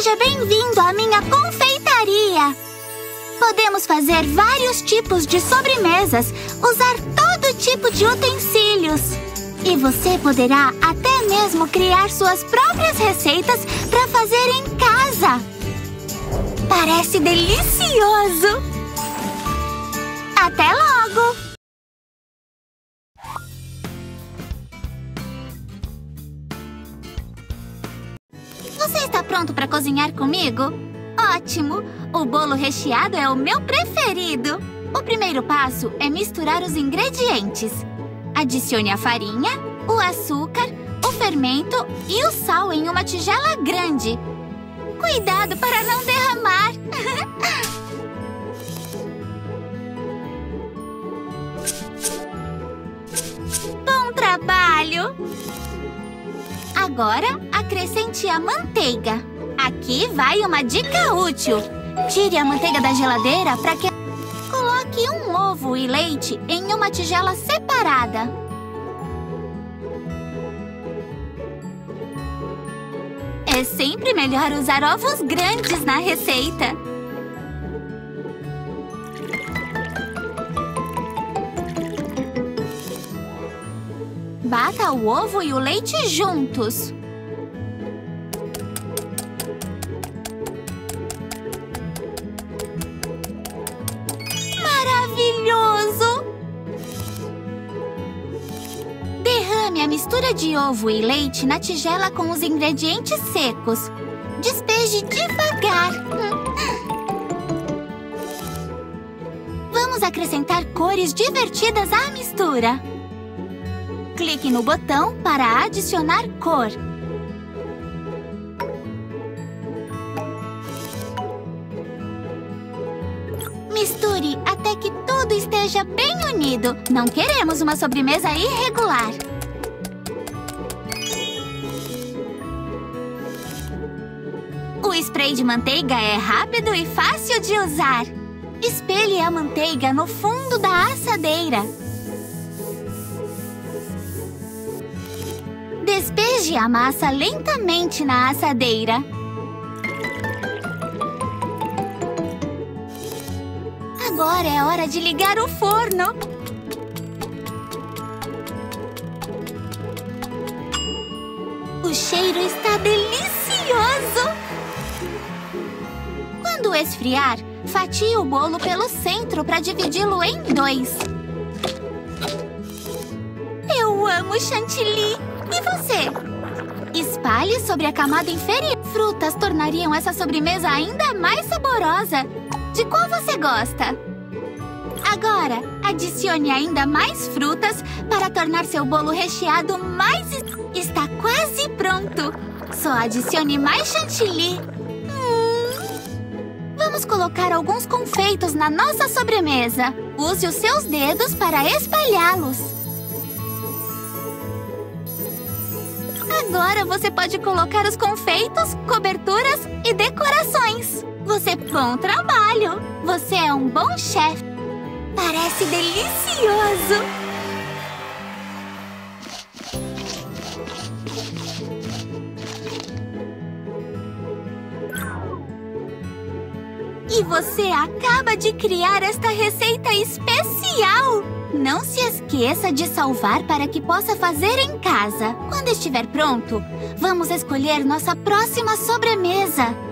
Seja bem-vindo à minha confeitaria! Podemos fazer vários tipos de sobremesas, usar todo tipo de utensílios. E você poderá até mesmo criar suas próprias receitas para fazer em casa. Parece delicioso! Até logo! Você está pronto para cozinhar comigo? Ótimo! O bolo recheado é o meu preferido! O primeiro passo é misturar os ingredientes. Adicione a farinha, o açúcar, o fermento e o sal em uma tigela grande. Cuidado para não derramar! Bom trabalho! Agora, acrescente a manteiga. Aqui vai uma dica útil. Tire a manteiga da geladeira para que... Coloque um ovo e leite em uma tigela separada. É sempre melhor usar ovos grandes na receita. Bata o ovo e o leite juntos. Maravilhoso! Derrame a mistura de ovo e leite na tigela com os ingredientes secos. Despeje devagar. Vamos acrescentar cores divertidas à mistura. Clique no botão para adicionar cor. Misture até que tudo esteja bem unido. Não queremos uma sobremesa irregular. O spray de manteiga é rápido e fácil de usar. Espelhe a manteiga no fundo da assadeira. Despeje a massa lentamente na assadeira. Agora é hora de ligar o forno. O cheiro está delicioso! Quando esfriar, fatie o bolo pelo centro para dividi-lo em 2. Eu amo chantilly! E você? Espalhe sobre a camada inferior. Frutas tornariam essa sobremesa ainda mais saborosa. De qual você gosta? Agora, adicione ainda mais frutas para tornar seu bolo recheado mais... Está quase pronto! Só adicione mais chantilly. Vamos colocar alguns confeitos na nossa sobremesa. Use os seus dedos para espalhá-los. Agora você pode colocar os confeitos, coberturas e decorações. Bom trabalho! Você é um bom chefe. Parece delicioso! E você acaba de criar esta receita especial! Não se esqueça de salvar para que possa fazer em casa. Quando estiver pronto, vamos escolher nossa próxima sobremesa.